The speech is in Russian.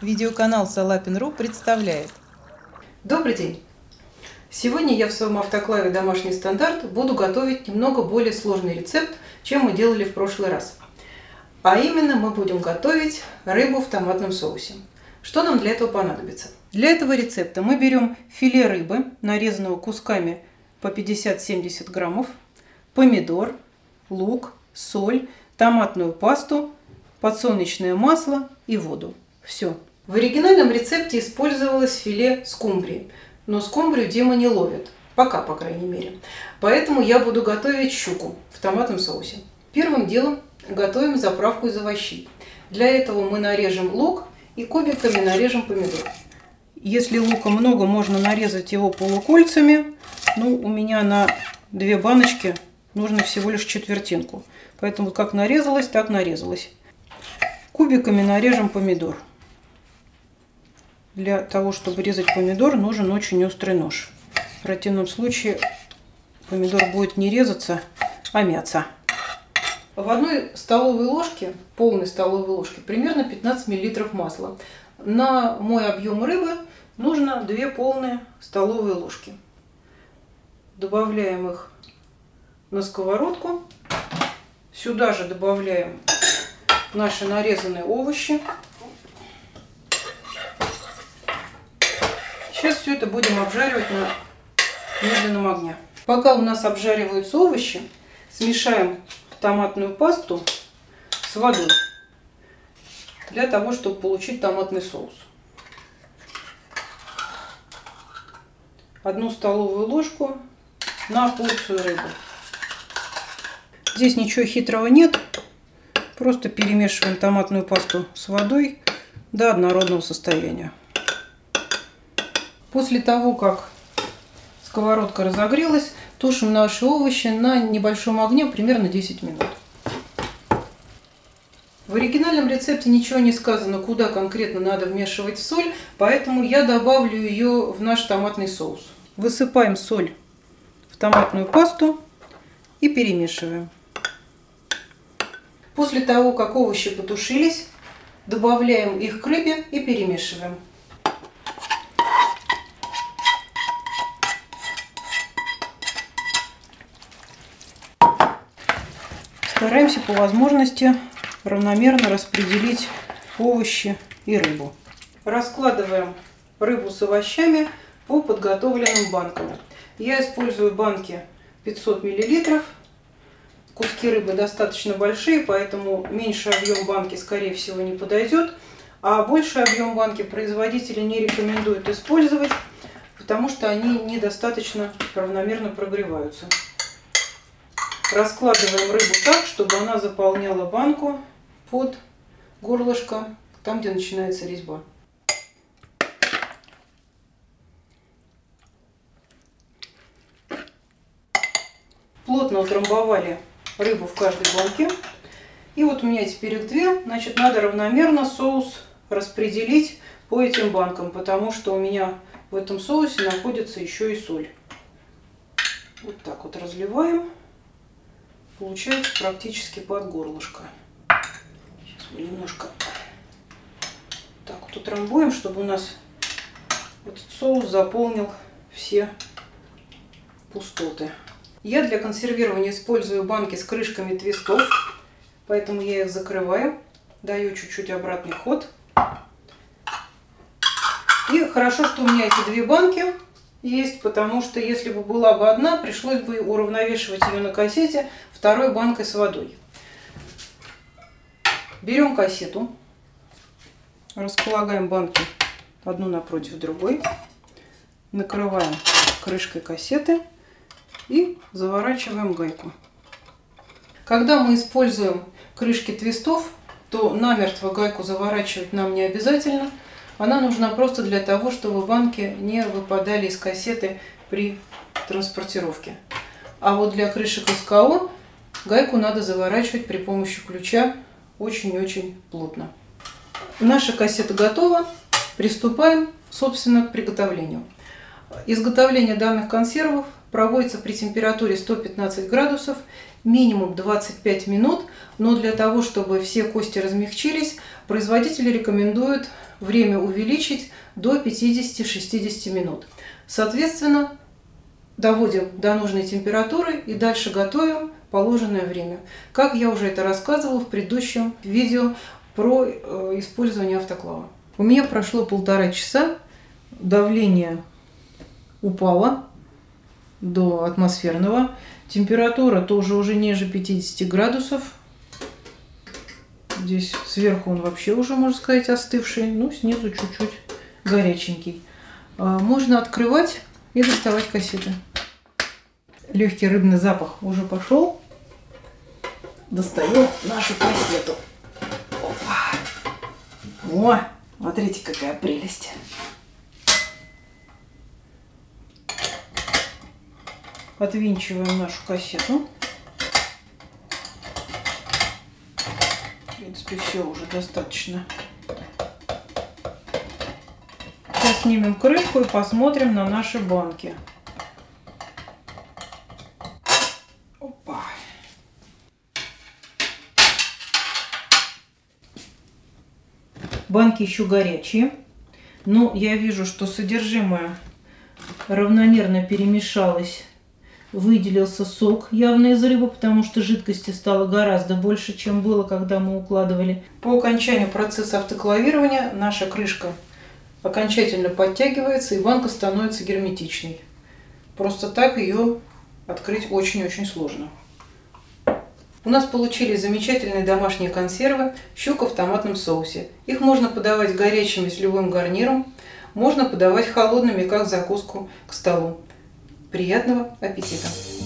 Видеоканал Салапин.ру представляет. Добрый день! Сегодня я в своем автоклаве «Домашний стандарт» буду готовить немного более сложный рецепт, чем мы делали в прошлый раз. А именно мы будем готовить рыбу в томатном соусе. Что нам для этого понадобится? Для этого рецепта мы берем филе рыбы, нарезанного кусками по 50-70 граммов, помидор, лук, соль, томатную пасту, подсолнечное масло и воду. Все. В оригинальном рецепте использовалось филе скумбрии, но скумбрию Дима не ловит, пока, по крайней мере. Поэтому я буду готовить щуку в томатном соусе. Первым делом готовим заправку из овощей. Для этого мы нарежем лук и кубиками нарежем помидор. Если лука много, можно нарезать его полукольцами. У меня на 2 баночки нужно всего лишь четвертинку. Поэтому как нарезалось, так нарезалось. Кубиками нарежем помидор. Для того, чтобы резать помидор, нужен очень острый нож. В противном случае помидор будет не резаться, а мяться. В одной столовой ложке, полной столовой ложке, примерно 15 мл масла. На мой объем рыбы нужно 2 полные столовые ложки. Добавляем их на сковородку. Сюда же добавляем наши нарезанные овощи. Сейчас все это будем обжаривать на медленном огне. Пока у нас обжариваются овощи, смешаем томатную пасту с водой для того, чтобы получить томатный соус. 1 столовую ложку на порцию рыбы. Здесь ничего хитрого нет. Просто перемешиваем томатную пасту с водой до однородного состояния. После того, как сковородка разогрелась, тушим наши овощи на небольшом огне примерно 10 минут. В оригинальном рецепте ничего не сказано, куда конкретно надо вмешивать соль, поэтому я добавлю ее в наш томатный соус. Высыпаем соль в томатную пасту и перемешиваем. После того, как овощи потушились, добавляем их к рыбе и перемешиваем. Стараемся по возможности равномерно распределить овощи и рыбу. Раскладываем рыбу с овощами по подготовленным банкам. Я использую банки 500 мл. Куски рыбы достаточно большие, поэтому меньший объем банки, скорее всего, не подойдет. А больший объем банки производители не рекомендуют использовать, потому что они недостаточно равномерно прогреваются. Раскладываем рыбу так, чтобы она заполняла банку под горлышко, там, где начинается резьба. Плотно утрамбовали рыбу в каждой банке. И вот у меня теперь их 2. Значит, надо равномерно соус распределить по этим банкам, потому что у меня в этом соусе находится еще и соль. Вот так вот разливаем. Получается практически под горлышко. Сейчас мы немножко так вот утрамбуем, чтобы у нас этот соус заполнил все пустоты. Я для консервирования использую банки с крышками твистов, поэтому я их закрываю, даю чуть-чуть обратный ход. И хорошо, что у меня эти 2 банки есть, потому что если бы была бы одна, пришлось бы уравновешивать ее на кассете 2 банкой с водой. Берем кассету, располагаем банки одну напротив другой, накрываем крышкой кассеты и заворачиваем гайку. Когда мы используем крышки твистов, то намертво гайку заворачивать нам не обязательно. Она нужна просто для того, чтобы банки не выпадали из кассеты при транспортировке. А вот для крышек СКО гайку надо заворачивать при помощи ключа очень-очень плотно. Наша кассета готова. Приступаем, собственно, к приготовлению. Изготовление данных консервов проводится при температуре 115 градусов минимум 25 минут, но для того, чтобы все кости размягчились, производители рекомендуют время увеличить до 50-60 минут. Соответственно, доводим до нужной температуры и дальше готовим положенное время. Как я уже это рассказывала в предыдущем видео про использование автоклава. У меня прошло 1,5 часа, давление упало до атмосферного, температура тоже уже ниже 50 градусов. Здесь сверху он вообще уже, можно сказать, остывший, ну снизу чуть-чуть горяченький. Можно открывать и доставать кассеты. Легкий рыбный запах уже пошел. Достаем нашу кассету. Опа. О, смотрите, какая прелесть. Отвинчиваем нашу кассету. В принципе, все уже достаточно. Сейчас снимем крышку и посмотрим на наши банки. Опа. Банки еще горячие, но я вижу, что содержимое равномерно перемешалось. Выделился сок явно из рыбы, потому что жидкости стало гораздо больше, чем было, когда мы укладывали. По окончанию процесса автоклавирования наша крышка окончательно подтягивается и банка становится герметичной. Просто так ее открыть очень-очень сложно. У нас получились замечательные домашние консервы «Щука в томатном соусе». Их можно подавать горячими с любым гарниром, можно подавать холодными, как закуску к столу. Приятного аппетита!